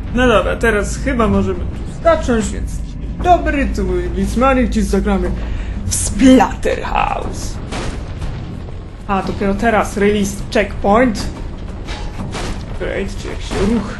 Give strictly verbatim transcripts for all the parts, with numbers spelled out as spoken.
No dobra, teraz chyba możemy tu zacząć, więc dobry, tu mój Blitzmanik, dziś zagramy w Splatterhouse. A, dopiero teraz release checkpoint. Great, czy jak się ruch.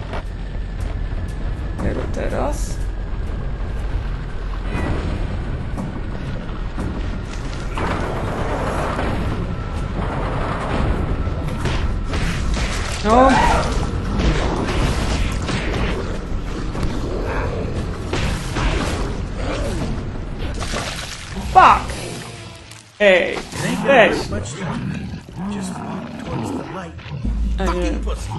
Dopiero teraz. No. Fuck! Ej, weź! A nie.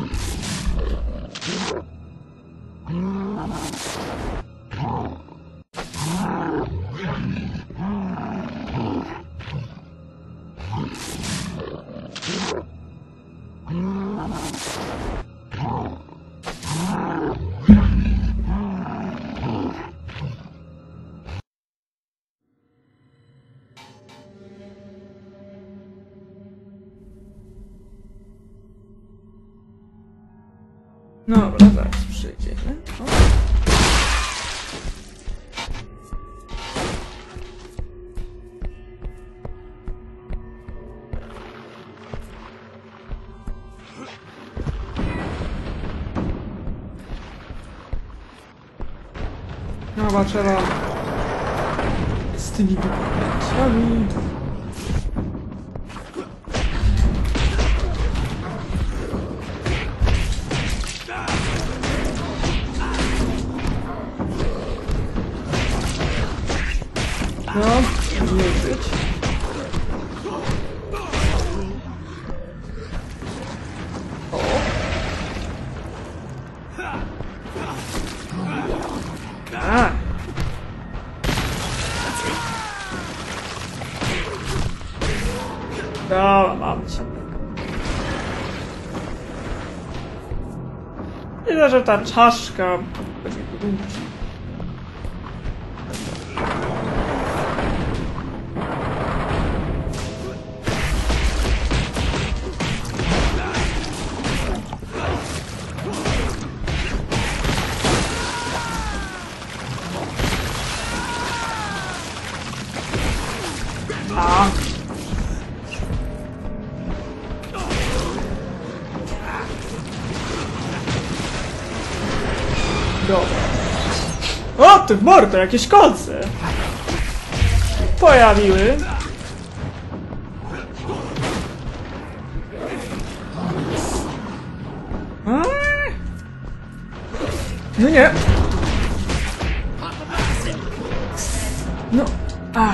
No dobra, zaraz przyjdziemy. O. No chyba trzeba z tymi dokumentami. No, nie być. O. A. Dobra, mam cię. Widzę, że ta czaszka będzie grunci. A. Dobra. O, ty w mordo, jakieś kolce pojawiły. A? No nie. No. A.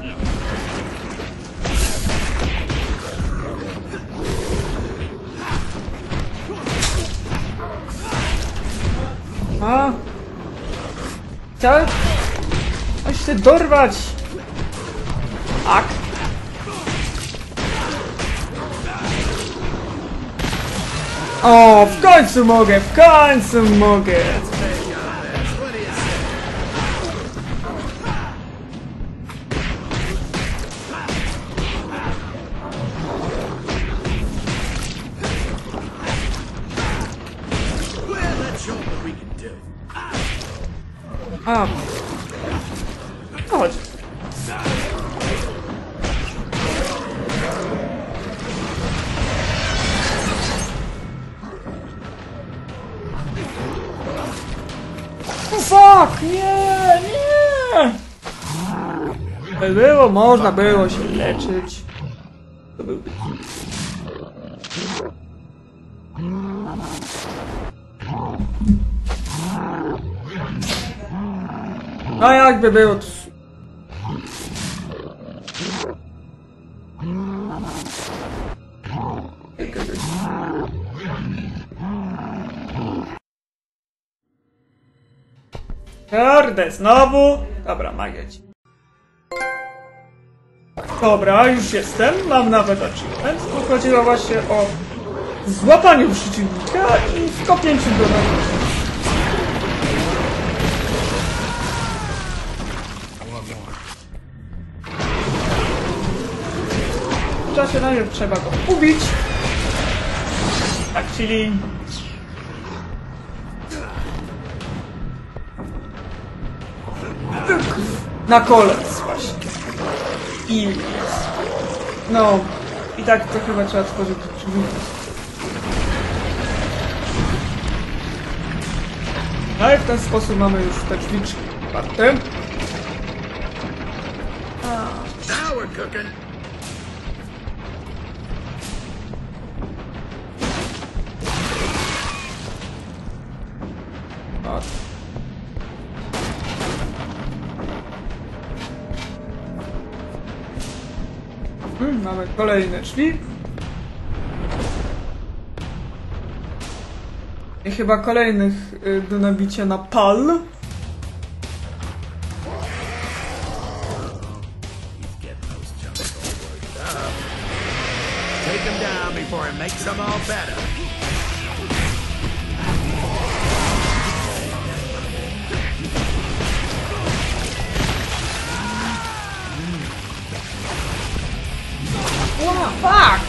A? Chciałem... Aż się dorwać! Ak! O, w końcu mogę, w końcu mogę! A. Chodź. Fuck! Nie! Nie! Było, można było się leczyć. To był... A jakby było to... Kurde, znowu? Dobra, magia ci. Dobra, już jestem. Mam nawet achievement. Tu chodziło właśnie o złapaniu przeciwnika i wkopnięciu do nogi. W czasie najpierw trzeba go ubić. Tak, czyli... Na kolec właśnie. I no, i tak to chyba trzeba tworzyć drzwi. No i w ten sposób mamy już te drzwiczki otwarte. Now we're cooking. O. Hmm, mamy kolejne drzwi. I chyba kolejnych y, do nabicia na pal. He's getting those chunks all worked up. Take him down before it makes them all better. Wow, fuck!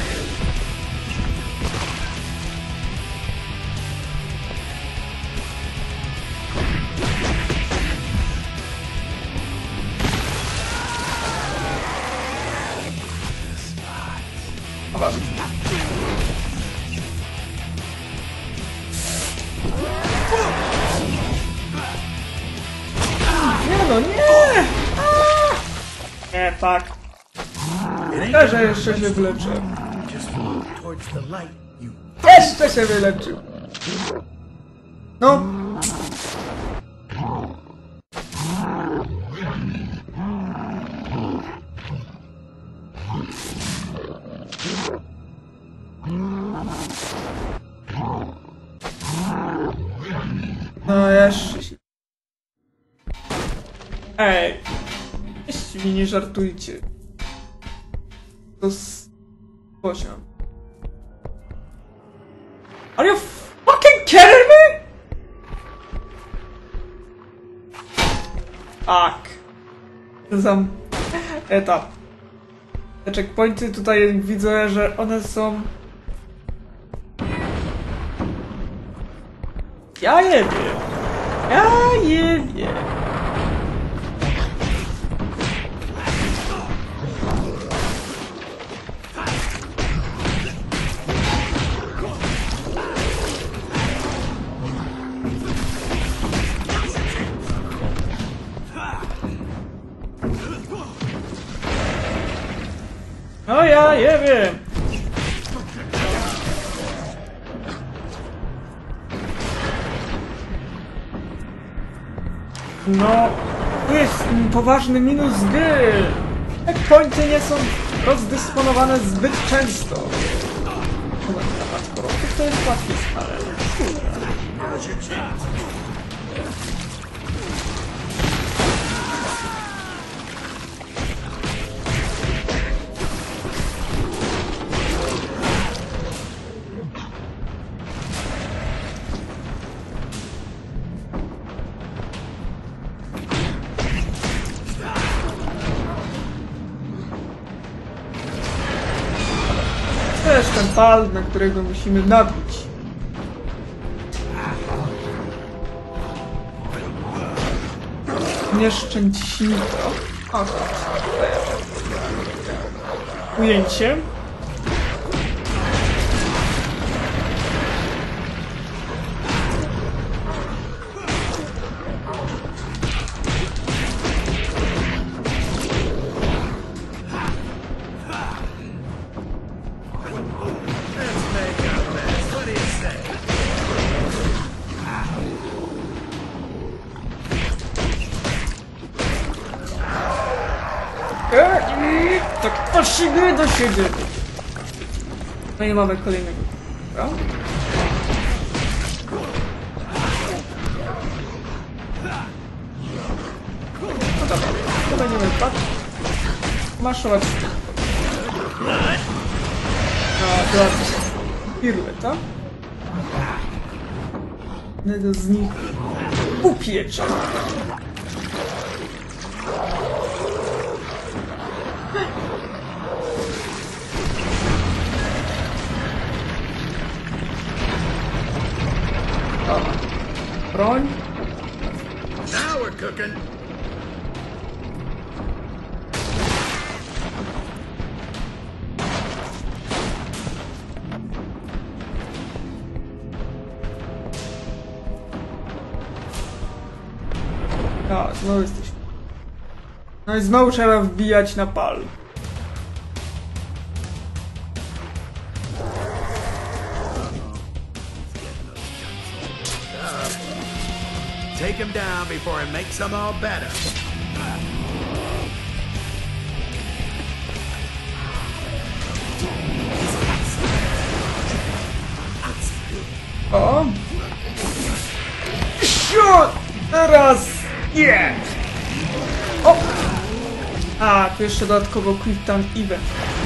Nie no, nie! A! Nie, fuck. Ja, że jeszcze się wyleczę. Just walk towards the light, you. Jeszcze się wyleczył. No. No jeszcze się. Ej. Jeszcze mi nie żartujcie. To z... poziom. Are you fucking kidding me? Fuck. Sam etap. Te checkpointy tutaj widzę, że one są... Ja je wiem. Ja je wiem. No ja je wiem. No, tu jest poważny minus gry. Checkpointy nie są rozdysponowane zbyt często. Chyba na paczkorowców to jest łatwiej spalę. To jest ten pal, na którego musimy nabić. Nieszczęśnito. O, to ujęcie. I tak paszymy do siebie. No i mamy kolejnego. Dobra. No dobra, to będziemy tak maszować. No, dobra. Pirueta. Jednego z nich upiecza. Broń. Now we're cooking. A, znowu jesteś. No i znowu trzeba wbijać na pal. Take him down before it makes them all better. O! Siu! Teraz! Nie! O! A, tu jeszcze dodatkowo Quick Time Event.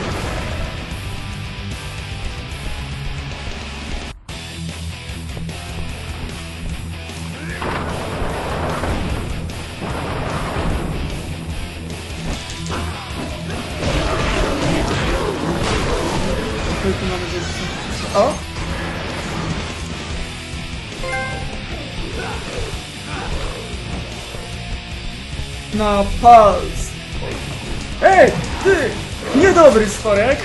Tu mamy gdzieś... O! Na puls! Ej, ty! Niedobry stworek!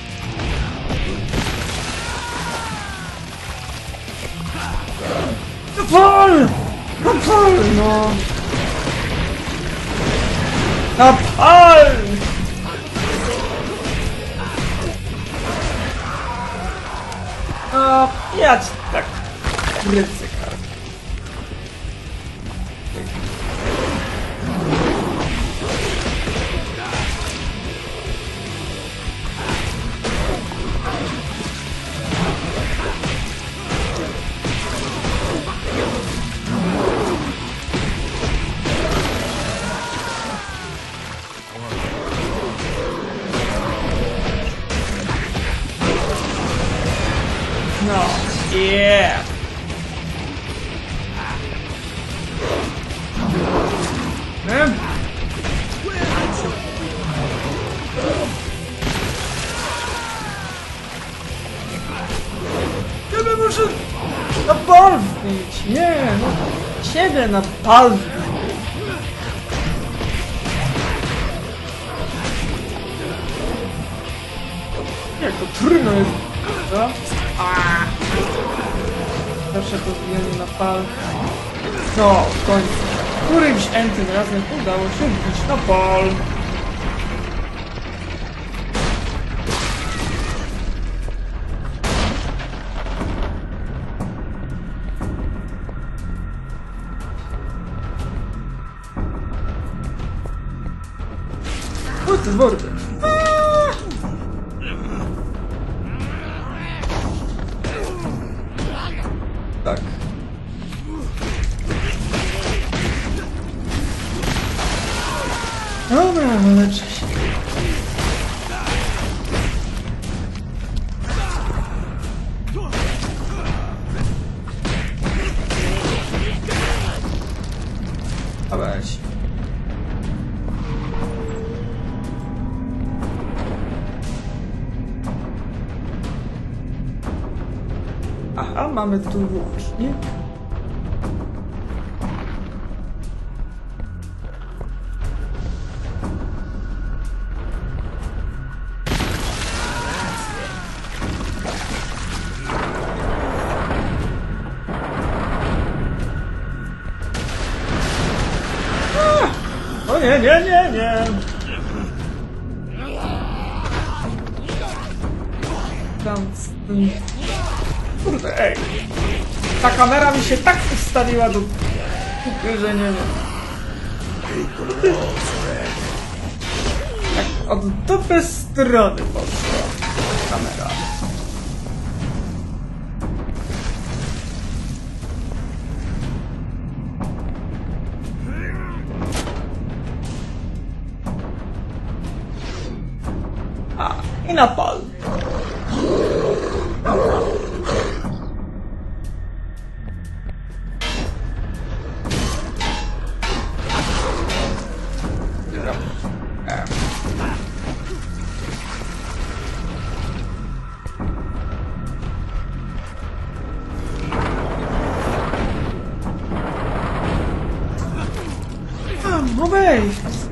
Na pal! Na pal, no! Na pal! A, ja ci tak ryzyka. No, yeah! Hmm? Ja bym muszę na bal wbić. Nie, no ciebie na bal wbić. Jak to trudno jest, co? Aaaa! Zawsze to zbijanie na pal. No, w końcu. Którymś entym razem udało się wbić na pal. O, ty mordy. Tak. Dobra, leczę się. A weź. Aha, mamy tu łącznik. O nie, nie, nie, nie! Tam z tym... Kurde, ej! Ta kamera mi się tak ustawiła do... że nie wiem. Tak od dupy strony poszła kamera. A, i na pal. Obej!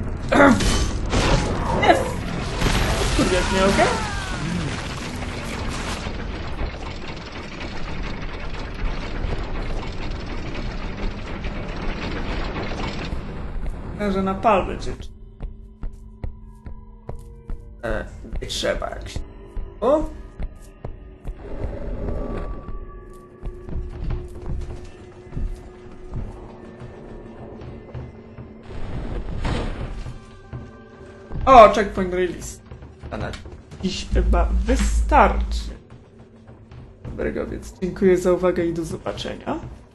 Nie! Skurwiać mnie, okej? że na palmy czy... E, nie trzeba jak się... O! O, checkpoint release. A na dziś chyba wystarczy. Dobrego, więc dziękuję za uwagę i do zobaczenia.